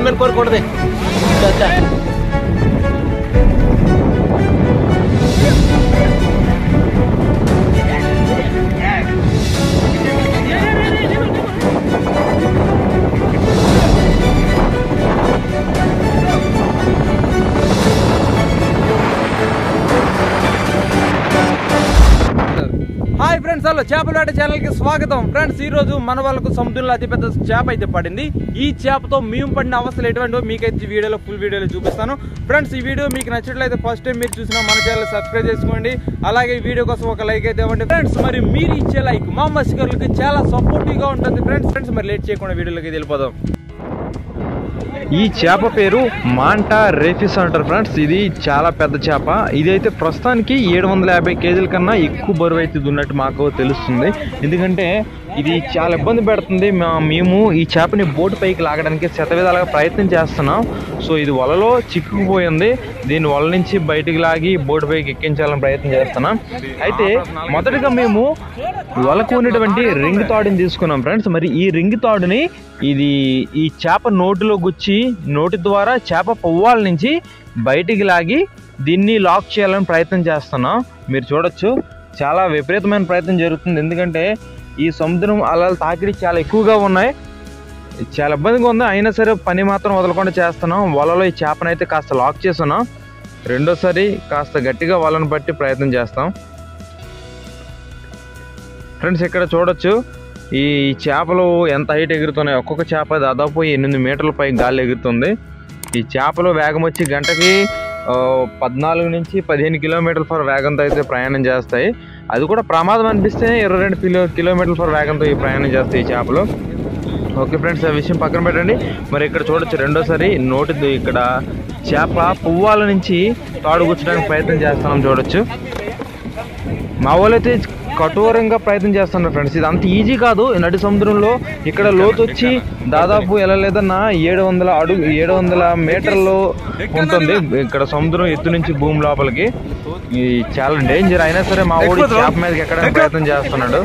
ఆల్మెన్ కోరుకూడదు. Hi friends, hello చేపల వేట ఛానల్ కి స్వాగతం. ఫ్రెండ్స్, ఈ రోజు మన వాళ్ళకు సముద్రంలో అతిపెద్ద చేప అయితే పడింది. ఈ చేపతో మేము పడిన అవస్థలు ఎటువంటివో మీకైతే వీడియోలో ఫుల్ వీడియోలో చూపిస్తాను. ఫ్రెండ్స్, ఈ వీడియో మీకు నచ్చినట్లయితే ఫస్ట్ టైం మీరు చూసినా మన ఛానల్ సబ్స్క్రైబ్ చేసుకోండి. అలాగే ఈ వీడియో కోసం ఒక లైక్ అయితే ఇవ్వండి ఫ్రెండ్స్. మరి మీరు ఇచ్చే లైక్ మా మత్స్యకారులకు చాలా సపోర్టివ్ గా ఉంటుంది ఫ్రెండ్స్. మరి లేట్ చేయకుండా వీడియోలోకి వెళ్ళిపోదాం. ఈ చేప పేరు మాంటా రేఫిస్ అంటారు ఫ్రెండ్స్. ఇది చాలా పెద్ద చేప. ఇదైతే ప్రస్తుతానికి 750 కేజీల కన్నా ఎక్కువ బరువు అయితే ఉన్నట్టు మాకు తెలుస్తుంది. ఎందుకంటే ఇది చాలా ఇబ్బంది పెడుతుంది. మేము ఈ చేపని బోటు పైకి లాగడానికి శతవిధాలుగా ప్రయత్నం చేస్తున్నాం. సో ఇది వలలో చిక్కుకుపోయింది. దీన్ని వల నుంచి బయటికి లాగి బోటు పైకి ఎక్కించాలని ప్రయత్నం చేస్తున్నాం. అయితే మొదటగా మేము వలకు ఉన్నటువంటి రింగ్ తాడుని తీసుకున్నాం ఫ్రెండ్స్. మరి ఈ రింగ్ తాడుని ఈ చేప నోటిలో గుచ్చి నోటి ద్వారా చేప పువ్వాల నుంచి బయటికి లాగి దీన్ని లాక్ చేయాలని ప్రయత్నం చేస్తున్నాం. మీరు చూడొచ్చు, చాలా విపరీతమైన ప్రయత్నం జరుగుతుంది. ఎందుకంటే ఈ సముద్రం అలలు తాకిడి చాలా ఎక్కువగా ఉన్నాయి. చాలా ఇబ్బందిగా ఉంది. అయినా సరే పని మాత్రం వదలకుండా చేస్తున్నాం. వలలో ఈ చేపను అయితే కాస్త లాక్ చేస్తున్నాం. రెండోసారి కాస్త గట్టిగా వలను పట్టి ప్రయత్నం చేస్తాం. ఫ్రెండ్స్, ఇక్కడ చూడొచ్చు ఈ చేపలు ఎంత హైట్ ఎగురుతున్నాయి. ఒక్కొక్క చేప దాదాపు 8 మీటర్ల పై గాలి ఎగురుతుంది. ఈ చేపలు వేగం వచ్చి గంటకి 14 నుంచి 15 కిలోమీటర్ల పర్ వేగంతో అయితే ప్రయాణం చేస్తాయి. అది కూడా ప్రమాదం అనిపిస్తే 22 కిలోమీటర్ల పర్ వేగంతో ఈ ప్రయాణం చేస్తాయి ఈ చేపలు. ఓకే ఫ్రెండ్స్, ఆ విషయం పక్కన పెట్టండి. మరి ఇక్కడ చూడొచ్చు, రెండోసారి నోటి ఇక్కడ చేప పువ్వాల నుంచి తాడు గుచ్చడానికి ప్రయత్నం చేస్తున్నాం. చూడొచ్చు, మా వాళ్ళైతే కఠోరంగా ప్రయత్నం చేస్తున్నారు ఫ్రెండ్స్. ఇది అంత ఈజీ కాదు. నడి సముద్రంలో ఇక్కడ లోతు వచ్చి దాదాపు ఎలా లేదన్నా 700 మీటర్లు ఉంటుంది. ఇక్కడ సముద్రం ఎత్తు నుంచి భూమి లోపలికి. ఇది చాలా డేంజర్. అయినా సరే మా ఊడి చేప మీదకి ఎక్కడానికి ప్రయత్నం చేస్తున్నాడు.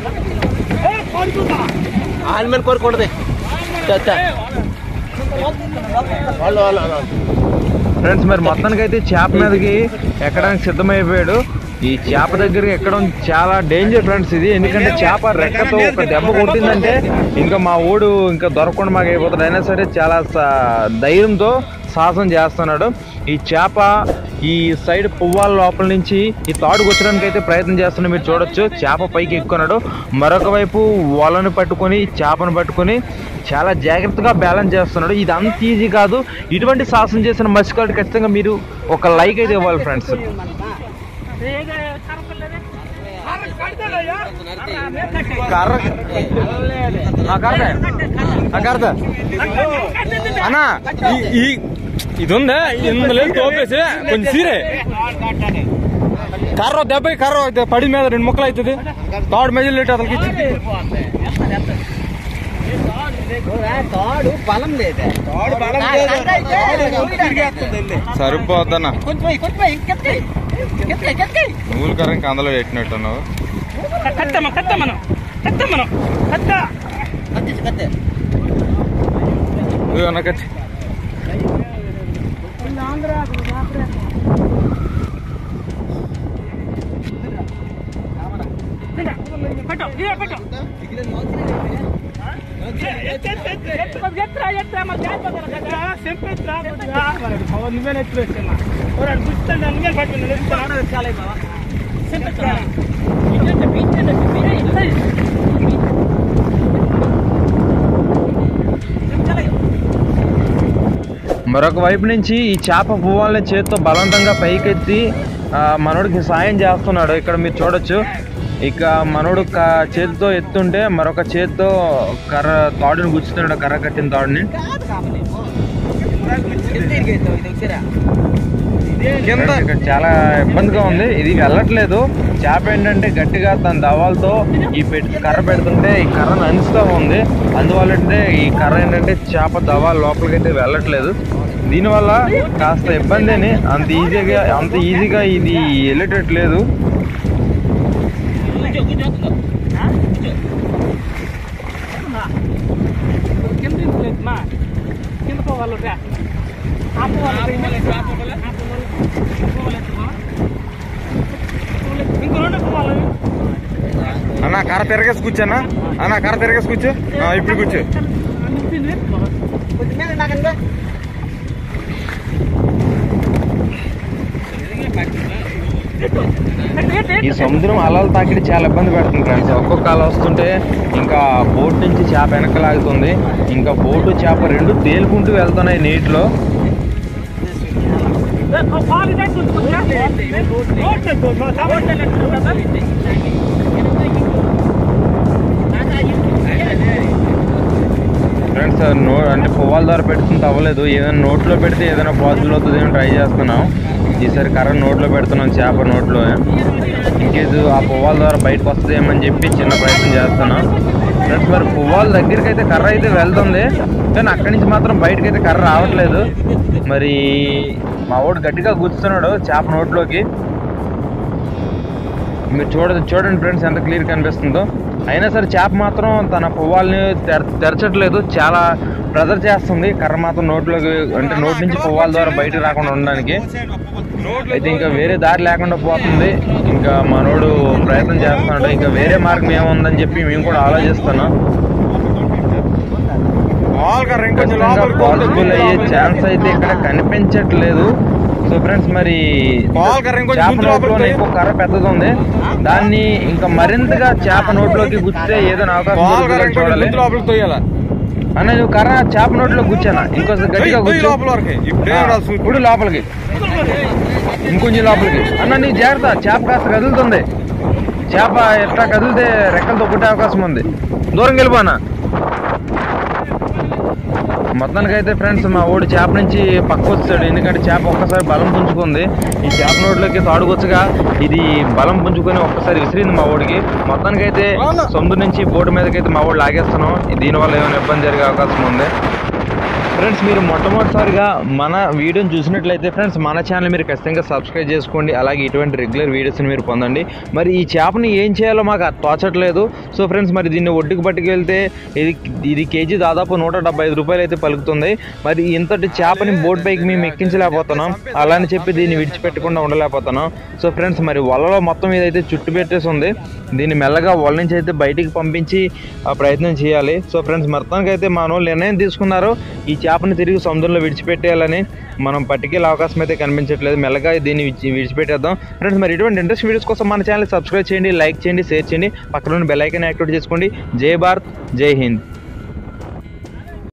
ఆల్మెన్ కోరుకూడదు. ఫ్రెండ్స్, మరి మొత్తానికి అయితే చేప మీదకి ఎక్కడానికి సిద్ధమైపోయాడు. ఈ చేప దగ్గరికి ఎక్కడం చాలా డేంజర్ ఫ్రెండ్స్ ఇది. ఎందుకంటే చేప రెక్కతో ఒక దెబ్బ కొట్టిందంటే ఇంకా మా ఊడు ఇంకా దొరకకుండా మాకు అయిపోతాడు. అయినా సరే చాలా ధైర్యంతో సాహసం చేస్తున్నాడు. ఈ చేప ఈ సైడ్ పువ్వాల లోపల నుంచి ఈ తాడు గుచ్చడానికి అయితే ప్రయత్నం చేస్తున్నాడు. మీరు చూడొచ్చు, చేప పైకి ఎక్కున్నాడు. మరొక వైపు వలను పట్టుకొని చేపను పట్టుకొని చాలా జాగ్రత్తగా బ్యాలెన్స్ చేస్తున్నాడు. ఇది అంత ఈజీ కాదు. ఇటువంటి సాహసం చేసిన మత్స్యకారుడు ఖచ్చితంగా మీరు ఒక లైక్ అయితే ఇవ్వాలి ఫ్రెండ్స్. అన్నా ఇది ఉందా? ఇందులో తోపేసి కొంచెం సీరే కర్ర దెబ్బకి కర్ర పడి మీద 2 ముక్కలు అవుతుంది. తాడు మెజలు లేట్ అతనికి సరిపోద్దన్నా. నూలు కర్ర ఇంకా అందులో పెట్టినట్టున్నావు. కత్తి మరొక వైపు నుంచి ఈ చేప పువ్వాలని చేతితో బలవంతంగా పైకెత్తి మనోడికి సాయం చేస్తున్నాడు. ఇక్కడ మీరు చూడొచ్చు, ఇక మనోడు చేతితో ఎత్తుంటే మరొక చేతితో కర్ర తాడుని గుచ్చుతున్నాడు, కర్ర కట్టిన తాడుని. కింద ఇక్కడ చాలా ఇబ్బందిగా ఉంది. ఇది వెళ్ళట్లేదు. చేప ఏంటంటే గట్టిగా తన దవాలతో ఈ కర్ర పెడుతుంటే ఈ కర్రను అనిస్తూ ఉంది. అందువల్ల ఈ కర్ర ఏంటంటే చేప దవాల లోపలికి అయితే వెళ్ళట్లేదు. దీనివల్ల కాస్త ఇబ్బంది అని అంత ఈజీగా ఇది వెళ్ళేటట్లేదు. అన్న కర్ర తిరగేసి కూర్చోన్నా అన్న కర్ర తిరగేసి కూర్చో ఇప్పుడు కూర్చో ఈ సముద్రం అలలు తాకిడి చాలా ఇబ్బంది పెడుతుంది ఫ్రెండ్స్. ఒక్కొక్క అల వస్తుంటే ఇంకా బోట్ నుంచి చేప వెనక్కి లాగుతుంది, ఇంకా బోటు చేప రెండు తేలుకుంటూ వెళ్తున్నాయి నీటిలో. ఫ్రెండ్స్ అంటే పువ్వాల ద్వారా పెడుతుంటే అవ్వలేదు, ఏదైనా నోట్లో పెడితే ఏదైనా పాజిబుల్ అవుతుంది ఏమో ట్రై చేస్తున్నాం. ఈసారి కర్ర నోట్లో పెడుతున్నాం, చేప నోట్లో. ఇంకేజ్ ఆ పువ్వాల ద్వారా బయటకు వస్తుందేమని చెప్పి చిన్న ప్రయత్నం చేస్తున్నాం ఫ్రెండ్స్. మరి పువ్వాల దగ్గరికి అయితే కర్ర అయితే వెళ్తుంది, కానీ అక్కడి నుంచి మాత్రం బయటకు అయితే కర్ర రావట్లేదు. మరి మా వాడు గట్టిగా గుచ్చుతున్నాడు చేప నోట్లోకి. మీరు చూడండి ఫ్రెండ్స్ ఎంత క్లియర్ కనిపిస్తుందో. అయినా సరే చేప మాత్రం తన పువ్వాలని తెరచట్లేదు, చాలా ప్రెజర్ చేస్తుంది. కర్ర మాత్రం నోట్లోకి అంటే నోటి నుంచి పువ్వాల ద్వారా బయటకు రాకుండా ఉండడానికి. అయితే ఇంకా వేరే దారి లేకుండా పోతుంది. ఇంకా మనోడు ప్రయత్నం చేస్తున్నాడు, ఇంకా వేరే మార్గం ఏముందని చెప్పి మేము కూడా ఆలోచిస్తున్నాం. పాసిబుల్ అయ్యే ఛాన్స్ అయితే ఇక్కడ కనిపించట్లేదు. సో ఫ్రెండ్స్ మరి చేప నోట్లోనే ఎక్కువ కర్ర పెద్దది ఉంది, దాన్ని ఇంకా మరింతగా చేప నోట్లోకి గుచ్చితే ఏదైనా అవకాశం చూడాలి. అన్న నువ్వు కర్ర చేప నోట్లో గుచ్చానా, ఇంకోసారి గట్టిగా గుచ్చు. ఇప్పుడు లోపలికి ఇంకొంచెం లోపలికి అన్న, నీ జాగ్రత్త, చేప కాస్త కదులుతుంది. చేప ఎట్లా కదిలితే రెక్కలతో పుట్టే అవకాశం ఉంది. దూరం వెళ్ళిపోనా. మొత్తానికి అయితే ఫ్రెండ్స్ మా ఓడి చేప నుంచి పక్క వచ్చాడు, ఎందుకంటే చేప ఒక్కసారి బలం పుంజుకుంది. ఈ చేప నోట్లోకి తాడుకొచ్చగా ఇది బలం పుంజుకొని ఒక్కసారి విసిరింది మా ఓడికి. మొత్తానికి అయితే సముద్రం నుంచి బోటు మీదకైతే మా ఓడి లాగేస్తున్నాం. దీనివల్ల ఏమైనా ఇబ్బంది జరిగే అవకాశం ఉంది. ఫ్రెండ్స్ మీరు మొట్టమొదటిసారిగా మన వీడియోని చూసినట్లయితే ఫ్రెండ్స్ మన ఛానల్ మీరు ఖచ్చితంగా సబ్స్క్రైబ్ చేసుకోండి. అలాగే ఇటువంటి రెగ్యులర్ వీడియోస్ని మీరు పొందండి. మరి ఈ చేపని ఏం చేయాలో మాకు తోచట్లేదు. సో ఫ్రెండ్స్ మరి దీన్ని ఒడ్డుకు పట్టుకెళ్తే ఇది కేజీ దాదాపు 175 రూపాయలు అయితే పలుకుతుంది. మరి ఇంతటి చేపని బోట్ పైకి మేము ఎక్కించలేకపోతున్నాం, అలా అని చెప్పి దీన్ని విడిచిపెట్టకుండా ఉండలేకపోతున్నాం. సో ఫ్రెండ్స్ మరి వలలో మొత్తం ఇదైతే చుట్టు పెట్టేసి ఉంది. దీన్ని మెల్లగా వల నుంచి అయితే బయటికి పంపించి ప్రయత్నం చేయాలి. సో ఫ్రెండ్స్ మొత్తానికి అయితే మన వాళ్ళు నిర్ణయం తీసుకున్నారు, ఈ చేపని తిరిగి సముద్రంలో విడిచిపెట్టేయాలని. మనం పట్టుకెళ్ళే అవకాశం అయితే కనిపించట్లేదు, మెల్లగా దీన్ని విడిచిపెట్టేద్దాం. ఫ్రెండ్స్ మరి ఇటువంటి ఇంట్రెస్ట్ వీడియోస్ కోసం మన ఛానల్ సబ్స్క్రైబ్ చేయండి, లైక్ చేయండి, షేర్ చేయండి, పక్కన బెల్ ఐకాన్ యాక్టివేట్ చేసుకోండి. జై భారత్, జై హింద్.